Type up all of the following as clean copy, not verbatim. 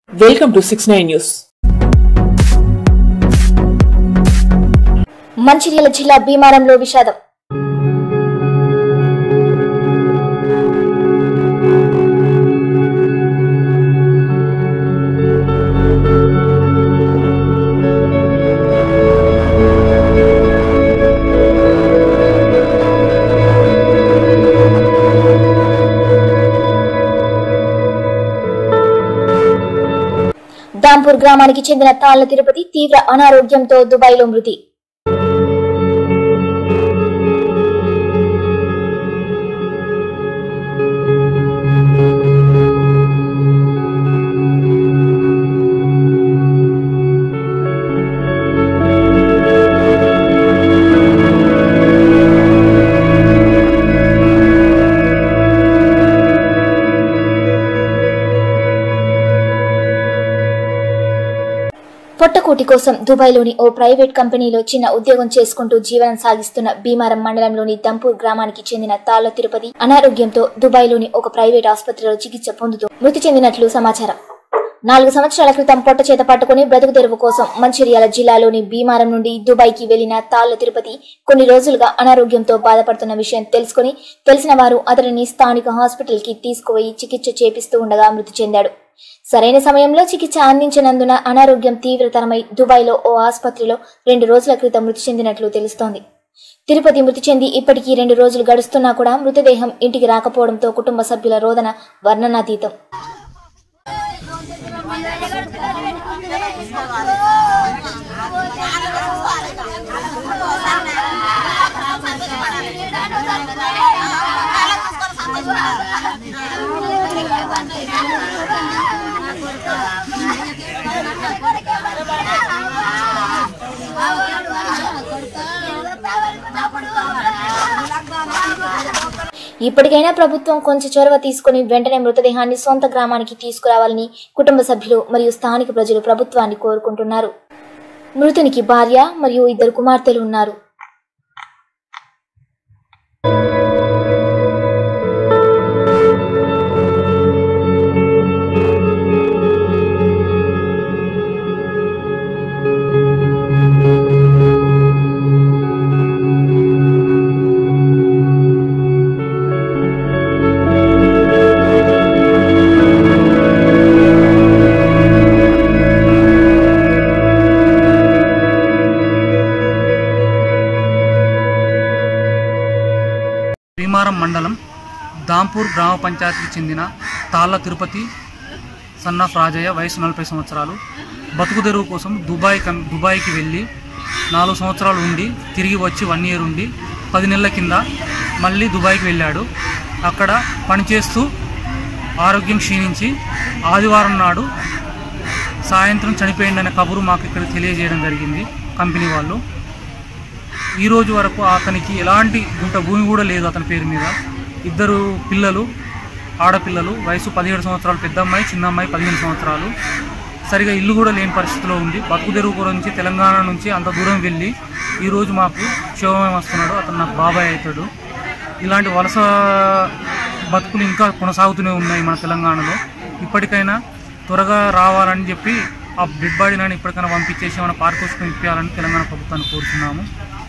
Welcome to 69 News. Mancherial జిల్లా భీమారంలో విషాదం. దాంపూర్ గ్రామానికి చెందిన తాళ్ల తిరుపతి తీవ్ర అనారోగ్యంతో దుబాయ్లో మృతి. పొట్టకూటి కోసం దుబాయ్లోని ఓ ప్రైవేట్ కంపెనీలో చిన్న ఉద్యోగం చేసుకుంటూ జీవనం సాగిస్తున్న భీమారం మండలంలోని దంపూర్ గ్రామానికి చెందిన తాళ్ల తిరుపతి అనారోగ్యంతో దుబాయ్లోని ఒక ప్రైవేట్ ఆసుపత్రిలో చికిత్స పొందుతూ మృతి చెందినట్లు సమాచారం. 4 సంవత్సరాల క్రితం పొట్ట చేత పట్టుకుని బ్రతుకు తెరువు కోసం మంచిర్యాల జిల్లాలోని భీమారం నుండి దుబాయ్కి వెళ్లిన తాళ్ల తిరుపతి కొన్ని రోజులుగా అనారోగ్యంతో బాధపడుతున్న విషయం తెలుసుకుని తెలిసిన వారు అతడిని స్థానిక హాస్పిటల్ కి తీసుకుపోయి చికిత్స చేపిస్తూ ఉండగా మృతి చెందాడు. సరైన సమయంలో చికిత్స అందించినందున అనారోగ్యం తీవ్రతరమై దుబాయ్లో ఓ ఆసుపత్రిలో 2 రోజుల క్రితం మృతి చెందినట్లు తెలుస్తోంది. తిరుపతి మృతి చెంది ఇప్పటికీ 2 రోజులు గడుస్తున్నా కూడా మృతదేహం ఇంటికి రాకపోవడంతో కుటుంబ సభ్యుల రోదన వర్ణనాతీతం. ఇప్పటికైనా ప్రభుత్వం కొంచెం చొరవ తీసుకుని వెంటనే మృతదేహాన్ని సొంత గ్రామానికి తీసుకురావాలని కుటుంబ సభ్యులు మరియు స్థానిక ప్రజలు ప్రభుత్వాన్ని కోరుకుంటున్నారు. మృతునికి భార్య మరియు 2 కుమార్తెలు ఉన్నారు. భీమారం మండలం దాంపూర్ గ్రామ పంచాయతీకి చెందిన తాళ్ల తిరుపతి సన్నాఫ్ రాజయ్య వయసు 40 సంవత్సరాలు బతుకు తెరువు కోసం దుబాయ్కి వెళ్ళి 4 సంవత్సరాలు ఉండి తిరిగి వచ్చి 1 ఇయర్ ఉండి 10 నెలల కింద మళ్ళీ దుబాయ్కి వెళ్ళాడు. అక్కడ పనిచేస్తూ ఆరోగ్యం క్షీణించి ఆదివారం నాడు సాయంత్రం చనిపోయిందనే కబురు మాకు ఇక్కడ తెలియజేయడం జరిగింది కంపెనీ వాళ్ళు. ఈ రోజు వరకు అతనికి ఎలాంటి గుంట భూమి కూడా లేదు. అతని పేరు మీద 2 పిల్లలు ఆడపిల్లలు వయసు 17 సంవత్సరాలు, పెద్ద అమ్మాయి, చిన్న అమ్మాయి 15 సంవత్సరాలు. సరిగా ఇల్లు కూడా లేని పరిస్థితిలో ఉంది. బతుకు తెరువు గురించి తెలంగాణ నుంచి అంత దూరం వెళ్ళి ఈరోజు మాకు క్షేమం వస్తున్నాడు. అతను నాకు బాబాయ్ అవుతాడు. ఇలాంటి వలస బతుకులు ఇంకా కొనసాగుతూనే ఉన్నాయి మన తెలంగాణలో. ఇప్పటికైనా త్వరగా రావాలని చెప్పి ఆ డెడ్ బాడీని ఇప్పటికైనా పంపించేసి మన పారితోషికం ఇప్పించాలని తెలంగాణ ప్రభుత్వాన్ని కోరుతున్నాము.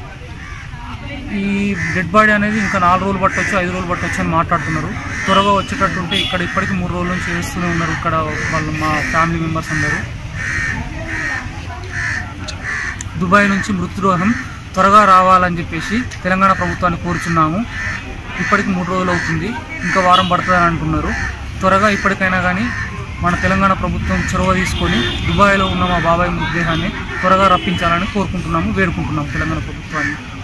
ఈ డెడ్ బాడీ అనేది ఇంకా 4 రోజులు పట్టవచ్చు, 5 రోజులు పట్టవచ్చు అని మాట్లాడుతున్నారు. త్వరగా వచ్చేటట్టుంటే ఇక్కడ ఇప్పటికీ 3 రోజుల నుంచి చేస్తూనే ఉన్నారు ఇక్కడ వాళ్ళు మా ఫ్యామిలీ మెంబర్స్ అందరూ. దుబాయ్ నుంచి మృతదేహం త్వరగా రావాలని చెప్పేసి తెలంగాణ ప్రభుత్వాన్ని కోరుచున్నాము. ఇప్పటికి 3 రోజులు అవుతుంది, ఇంకా వారం పడుతుందని అంటున్నారు. త్వరగా ఇప్పటికైనా కానీ మన తెలంగాణ ప్రభుత్వం చొరవ తీసుకొని దుబాయ్లో ఉన్న మా బాబాయ్ మృతదేహాన్ని త్వరగా రప్పించాలని కోరుకుంటున్నాము, వేడుకుంటున్నాము తెలంగాణ ప్రభుత్వాన్ని.